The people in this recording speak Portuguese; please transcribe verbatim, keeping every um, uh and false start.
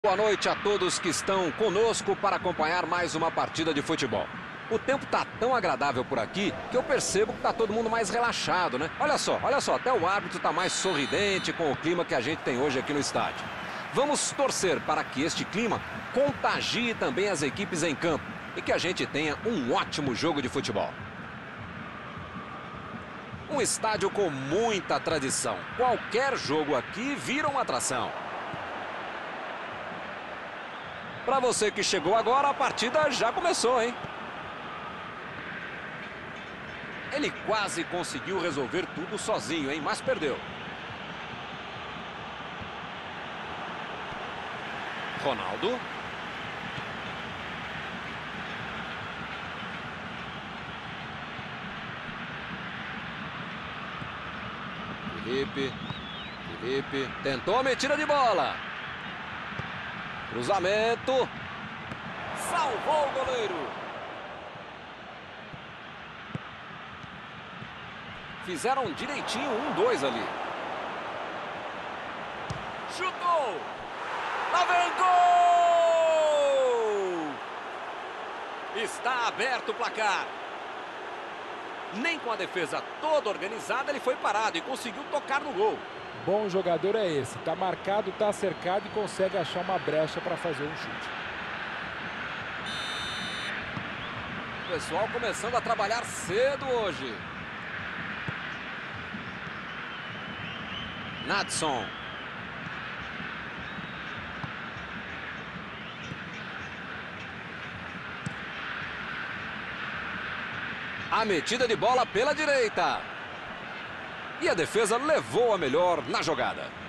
Boa noite a todos que estão conosco para acompanhar mais uma partida de futebol. O tempo tá tão agradável por aqui que eu percebo que tá todo mundo mais relaxado, né? Olha só, olha só, até o árbitro tá mais sorridente com o clima que a gente tem hoje aqui no estádio. Vamos torcer para que este clima contagie também as equipes em campo e que a gente tenha um ótimo jogo de futebol. Um estádio com muita tradição. Qualquer jogo aqui vira uma atração. Para você que chegou agora, a partida já começou, hein? Ele quase conseguiu resolver tudo sozinho, hein? Mas perdeu. Ronaldo. Felipe. Felipe. Tentou a metida de bola. Cruzamento. Salvou o goleiro. Fizeram direitinho um dois ali. Chutou. Lá vem gol! Está aberto o placar. Nem com a defesa toda organizada ele foi parado e conseguiu tocar no gol. Bom jogador é esse, tá marcado, tá cercado e consegue achar uma brecha para fazer um chute. O pessoal começando a trabalhar cedo hoje. Nadson. A metida de bola pela direita. E a defesa levou a melhor na jogada.